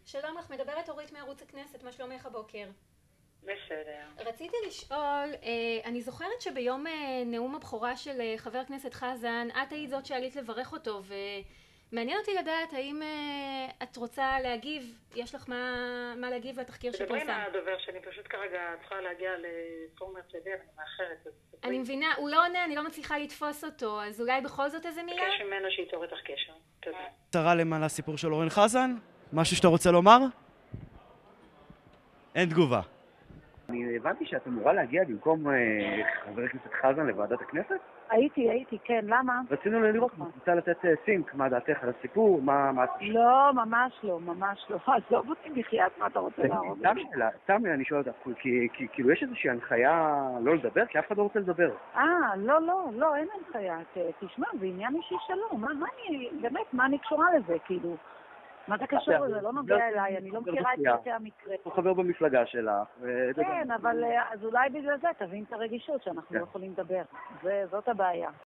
שלום לך, מדברת אורית מערוץ הכנסת, מה שלומך הבוקר? בסדר. רציתי לשאול, אני זוכרת שביום נאום הבכורה של חבר הכנסת חזן, את היית זאת שעלית לברך אותו, ומעניין אותי לדעת האם את רוצה להגיב, יש לך מה להגיב לתחקיר שפורסם. תדברי עם הדובר שאני פשוט כרגע צריכה להגיע לפורום הרצליה, אני מאחרת. אני מבינה, הוא לא עונה, אני לא מצליחה לתפוס אותו, אז אולי בכל זאת איזה מילה? בקש ממנו שייצור איתך קשר. תודה. קצרה על הסיפור של אורן חזן? משהו שאתה רוצה לומר? אין תגובה. אני הבנתי שאת אמורה להגיע במקום חבר הכנסת חזן לוועדת הכנסת? הייתי, כן, למה? רצינו לראות, רוצה לתת סינק, מה דעתך על הסיפור, מה... לא, ממש לא. עזוב אותי בחייאת, מה אתה רוצה להראות? סתם אני שואל אותך, כי כאילו יש איזושהי הנחיה לא לדבר, כי אף אחד לא רוצה לדבר. לא, אין הנחיה. תשמע, זה עניין אישי שלו. באמת, מה אני קשורה לזה, כאילו? מה זה קשור לזה? לא נוגע אליי, אני לא מכירה את פרטי המקרה. הוא חבר במפלגה שלך. כן, אבל אז אולי בגלל זה תבין את הרגישות שאנחנו לא יכולים לדבר. זאת הבעיה.